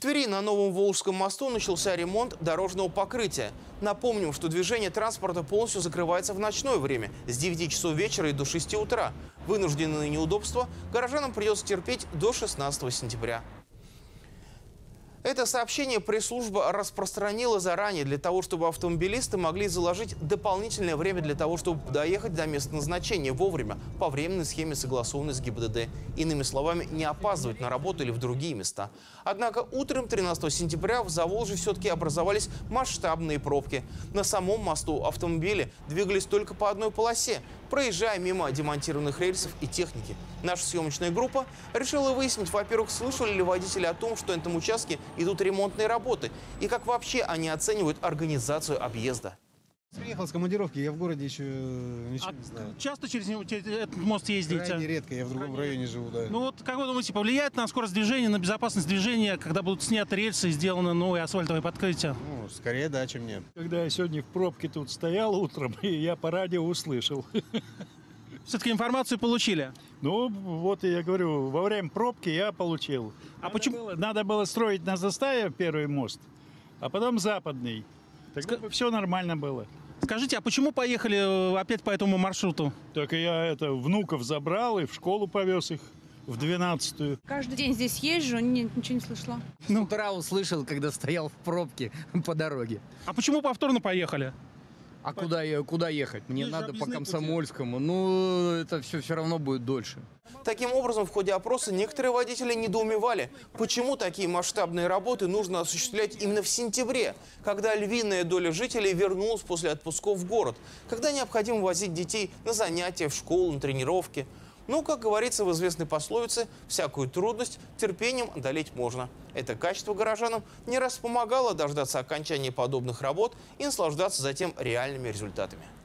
Твери на Новом Волжском мосту начался ремонт дорожного покрытия. Напомним, что движение транспорта полностью закрывается в ночное время с 9 часов вечера и до 6 утра. Вынужденные неудобства горожанам придется терпеть до 16 сентября. Это сообщение пресс-служба распространила заранее для того, чтобы автомобилисты могли заложить дополнительное время для того, чтобы доехать до места назначения вовремя по временной схеме, согласованной с ГИБДД. Иными словами, не опаздывать на работу или в другие места. Однако утром 13 сентября в Заволжье все-таки образовались масштабные пробки. На самом мосту автомобили двигались только по одной полосе, проезжая мимо демонтированных рельсов и техники. Наша съемочная группа решила выяснить, во-первых, слышали ли водители о том, что на этом участке идут ремонтные работы, и как вообще они оценивают организацию объезда. Приехал с командировки, я в городе еще ничего не знаю. Часто через этот мост ездите? Крайне редко, я в другом районе живу, да. Ну вот, как вы думаете, повлияет на скорость движения, на безопасность движения, когда будут сняты рельсы и сделаны новые асфальтовые подкрытия? Ну, скорее да, чем нет. Когда я сегодня в пробке тут стоял утром, и я по радио услышал. Все-таки информацию получили? Ну, вот я говорю, во время пробки я получил. А почему? Надо было строить на заставе первый мост, а потом западный. Тогда все нормально было. Скажите, а почему поехали опять по этому маршруту? Только я внуков забрал и в школу повез их в 12-ю. Каждый день здесь езжу, ничего не слышала. С утра услышал, когда стоял в пробке по дороге. А почему повторно поехали? А куда ехать? Мне Есть же надо по объездные Комсомольскому. Ну, это все равно будет дольше. Таким образом, в ходе опроса некоторые водители недоумевали, почему такие масштабные работы нужно осуществлять именно в сентябре, когда львиная доля жителей вернулась после отпусков в город, когда необходимо возить детей на занятия, в школу, на тренировки. Ну, как говорится в известной пословице, всякую трудность терпением одолеть можно. Это качество горожанам не раз помогало дождаться окончания подобных работ и наслаждаться затем реальными результатами.